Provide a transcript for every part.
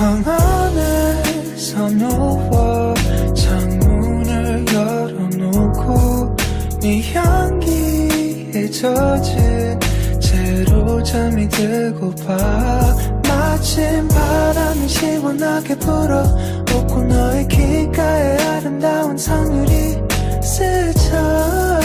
방 안에서 누워 창문을 열어놓고 네 향기에 젖은 채로 잠이 들고봐. 마침 바람이 시원하게 불어오고 너의 귓가에 아름다운 상율이 스쳐.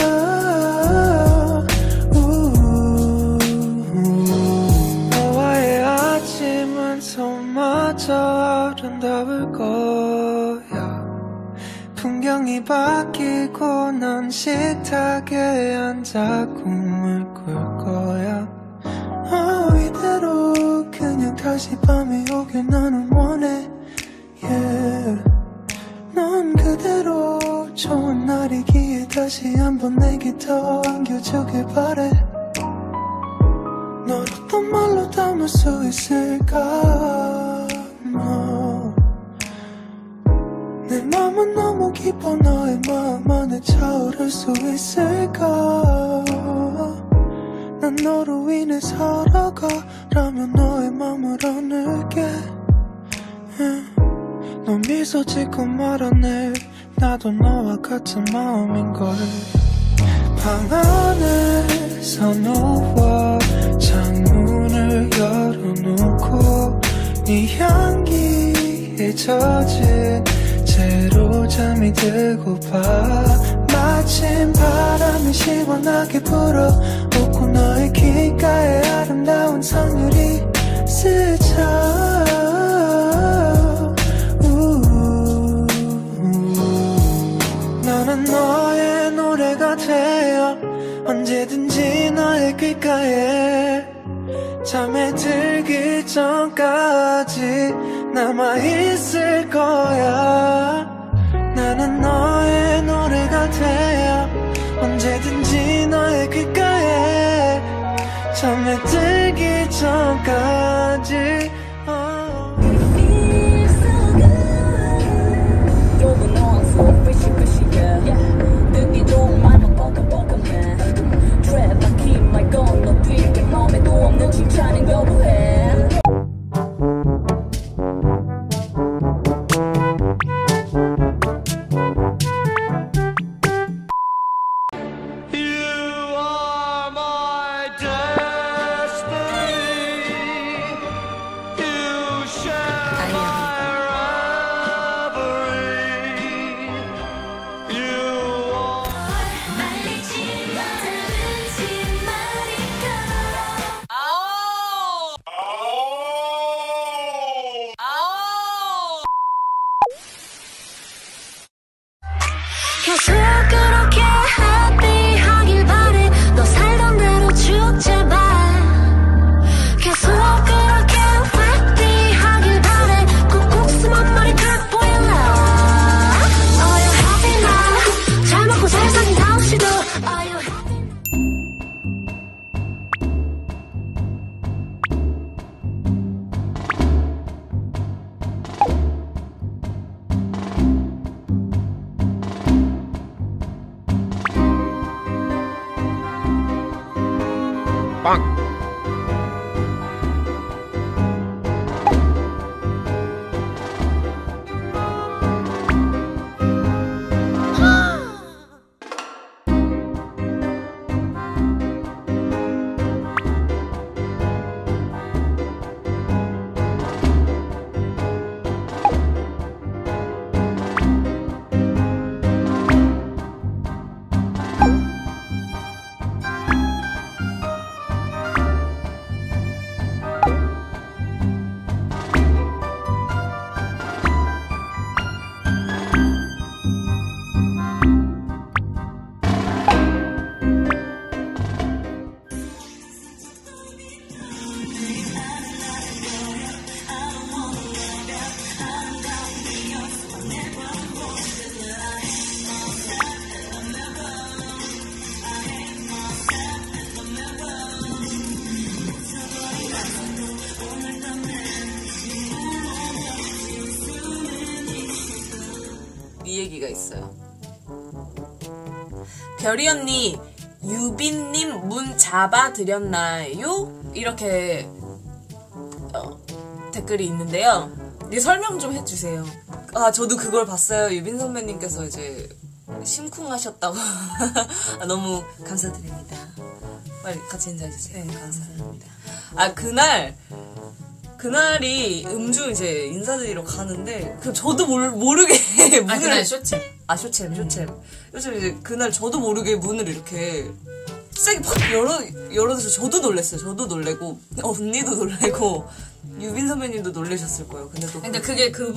너와의 아침은 손마저 아름다울 거야. 풍경이 바뀌고 넌 식탁에 앉아 꿈을 꿀 거야. 이대로 그냥 다시 밤이 오길 나는 원해. yeah. 넌 그대로 좋은 날이기에 다시 한번 내게 더 안겨주길 바래. 널 어떤 말로 담을 수 있을까. 내 맘은 너무 깊어 너의 마음 안에 차오를 수 있을까. 난 너로 인해 살아가라면 너의 맘을 안을게. 너 미소 짓고 말하네. 나도 너와 같은 마음인걸. 방 안에서 누워 창문을 열어놓고 네 향기에 젖은 채로 잠이 들고봐. 마침 바람이 시원하게 불어오고 너의 귓가에 아름다운 상율이 스쳐. 나는 너의 노래가 되어 언제든지 너의 귓가에 잠에 들기 전까지 남아있을 거야. 나는 너의 노래가 되어 언제든지 너의 귓가에 잠에 들기 전까지. 듣기 좋은 말만 뻐끔뻐끔해. 트랩 말 건너 뒤에 맘에도 없는 칭찬인 거부해. 계속 그렇게 happy하길 바래. 너 살던 대로 쭉 제발. 계속 그렇게 happy하길 바래. 꾹꾹 숨은 머리카락 보일라. Are you happy now? 잘 먹고 잘 사는 다우시도 Are you happy? 빵! 이 얘기가 있어요. 별이 언니, 유빈님 문 잡아드렸나요? 이렇게 댓글이 있는데요. 네, 설명 좀 해주세요. 아, 저도 그걸 봤어요. 유빈 선배님께서 이제 심쿵하셨다고. 아, 너무 감사드립니다. 빨리 같이 인사해주세요. 네, 감사합니다. 아, 그날이 음주 이제 인사드리러 가는데, 저도 모르게 문을. 아, 그날 쇼챔. 아, 쇼챔. 요즘 이제 그날 저도 모르게 문을 이렇게 세게 팍 열어줘서 저도 놀랬어요. 저도 놀래고, 언니도 놀래고, 유빈 선배님도 놀라셨을 거예요. 근데 또. 근데 그게 그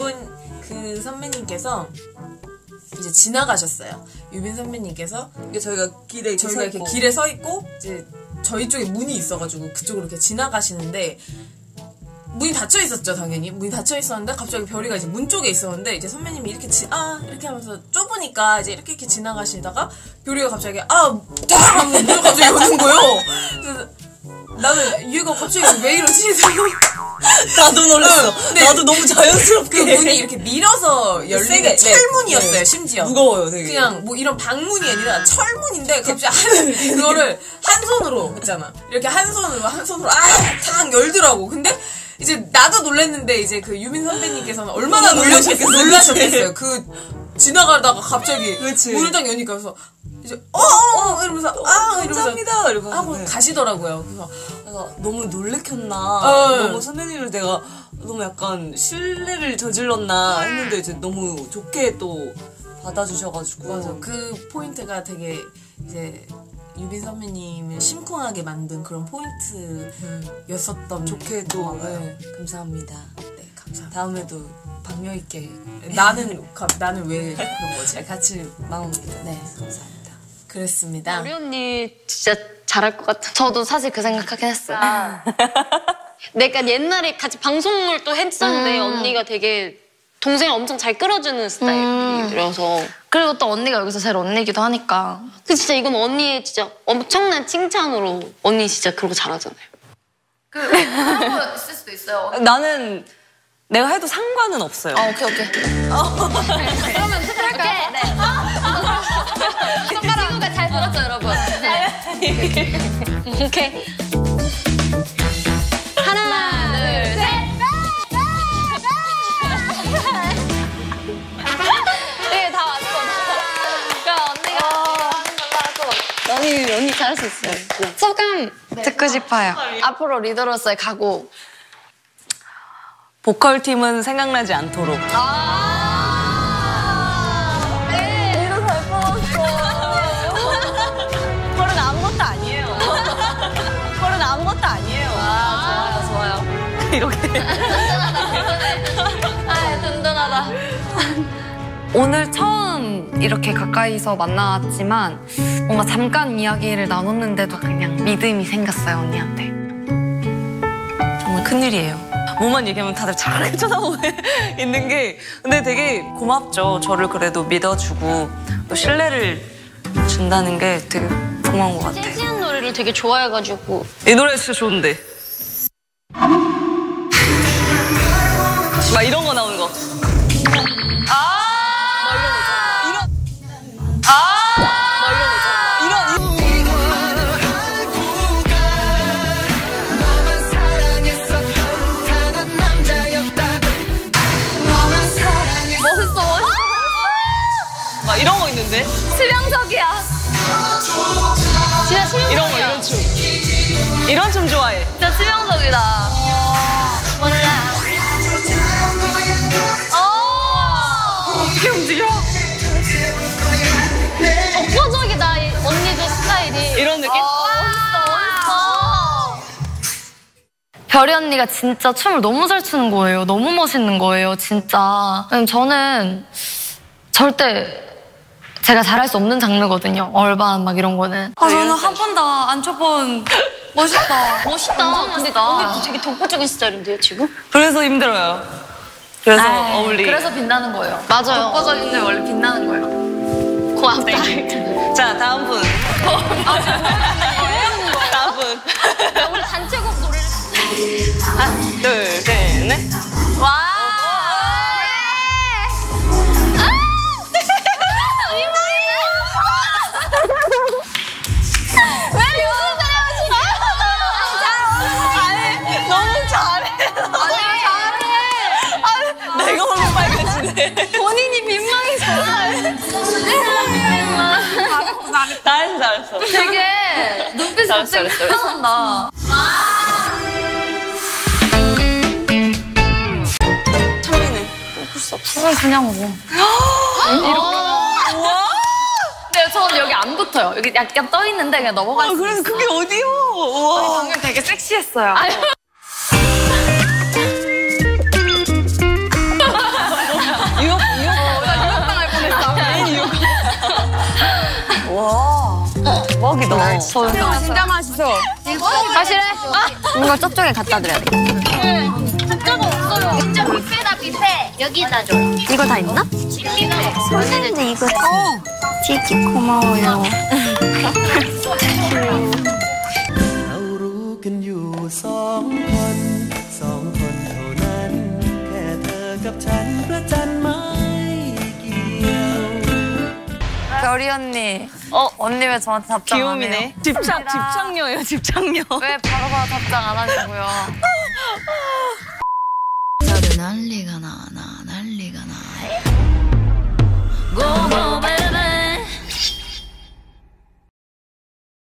선배님께서 이제 지나가셨어요. 유빈 선배님께서. 이게 저희가 이렇게 길에 서 있고, 이제 저희 쪽에 문이 있어가지고 그쪽으로 이렇게 지나가시는데, 문이 닫혀 있었죠, 당연히. 문이 닫혀 있었는데, 갑자기 별이가 이제 문 쪽에 있었는데, 이제 선배님이 이렇게 이렇게 하면서 좁으니까 이제 이렇게 지나가시다가, 별이가 갑자기, 딱! 하면서 문을 갑자기 여는 거예요. 그래서 나는 얘가 갑자기 왜 이러지? 나도 놀랐어. 네. 나도 너무 자연스럽게. 그 문이 이렇게 밀어서 열리는 철문이었어요, 네. 심지어. 무거워요, 되게. 그냥 뭐 이런 방문이 아니라 철문인데 갑자기 그거를 한 손으로 있잖아. 이렇게 한 손으로 탁 열더라고. 근데 이제 나도 놀랐는데 이제 그 유빈 선배님께서는 얼마나 놀라셨겠어요. 그 지나가다가 갑자기 문을 딱 여니까 그래서 이제 이러면서 감사합니다 이러면서 하고 네. 가시더라고요. 그래서 너무 놀래켰나 너무 선배님을 내가 너무 약간 신뢰를 저질렀나 했는데 이제 너무 좋게 또 받아주셔가지고 맞아. 그 포인트가 되게 이제 유빈 선배님을 심쿵하게 만든 그런 포인트였었던 좋게 또 네. 감사합니다. 네, 감사합니다. 다음에도 박력 있게 나는 왜 그런 거지? 같이 마음을 네, 감사합니다. 그랬습니다. 우리 언니 진짜 잘할 것 같아. 저도 사실 그 생각하긴 했어요. 내가 옛날에 같이 방송을 또 했었는데 언니가 되게 동생을 엄청 잘 끌어주는 스타일이라서. 그리고 또 언니가 여기서 제일 언니기도 하니까. 그 진짜 이건 언니의 진짜 엄청난 칭찬으로 언니 진짜 그런 거 잘하잖아요. 그런 거 있을 수도 있어요. 나는 내가 해도 상관은 없어요. 오케이. 그러면 투표할까요? 네. 친구가 잘 들었죠, 여러분? 네. 오케이. 하나, 둘, 셋. 네, 다 왔어. 그럼 언니가 하는 걸로 하고. 언니 잘할 수 있어요. 네. 소감 듣고 싶어요. 앞으로 리더로서의 각오. 보컬 팀은 생각나지 않도록. 네. 리더 잘 뽑았어. 보컬은 아무것도 아니에요. 보컬은 아무것도 아니에요. 좋아요. 이렇게. 든든하다. 오늘 처음 이렇게 가까이서 만났지만 뭔가 잠깐 이야기를 나눴는데도 그냥 믿음이 생겼어요, 언니한테. 정말 큰일이에요. 뭐만 얘기하면 다들 저렇게 쳐다보고 있는 게 근데 되게 고맙죠. 저를 그래도 믿어주고 또 신뢰를 준다는 게 되게 고마운 것 같아요. 재즈한 노래를 되게 좋아해가지고. 이 노래 진짜 좋은데. 막 이런 거 나오는 거. 막 이런 거 있는데? 치명적이야. 진짜 치명적이야. 이런 거, 이런 춤. 이런 춤 좋아해. 진짜 치명적이다. 몰라. 어떻게 움직여? 독보적이다, 언니도 스타일이. 이런 느낌? 별이 언니가 진짜 춤을 너무 잘 추는 거예요. 너무 멋있는 거예요, 진짜. 저는 절대 제가 잘할 수 없는 장르거든요. 얼반 막 이런 거는. 저는 한 번도 안 춰본 멋있다. 멋있다. 근데 언니도 되게 독보적인 스타일인데요, 지금? 그래서 힘들어요. 그래서 어울리. 그래서 빛나는 거예요. 맞아요. 독보적인데 원래 빛나는 거예요. 고맙다. 자, 다음 분. 다음 분. 우리 단체곡 노래를. 하나, 둘, 셋, 넷. 와. 너무 잘해. 잘했어. 되게 눈빛이 갑자기 크게 찬미는 뽑을 수 없어. 저는 그냥 뭐. 네, 저는 여기 안 붙어요. 여기 약간 떠 있는데 그냥 넘어갈 수 그래서 있어요. 그게 어디요? 우와. 방금 되게 섹시했어요. 유혹당할 뻔했어. 와. 대박이다. 진짜 맛있어. 사실해? 이걸 저쪽에 갖다 드려야 돼. 저거 없어요. 진짜 뷔페다 뷔페. 여기다 줘. 이거 다 있나? 근데 이거 치키 고마워요. เรารู้กันอยู่สองคนเท่านั้น แค่เธอกับฉันพระจันทร์ไม่เกี่ยว 별이 언니. 언니 왜 저한테 답장 안 해요? 귀요미네. 집착녀예요, 집착녀. 왜 바로바로 답장 안 하냐고요. 난리가 나.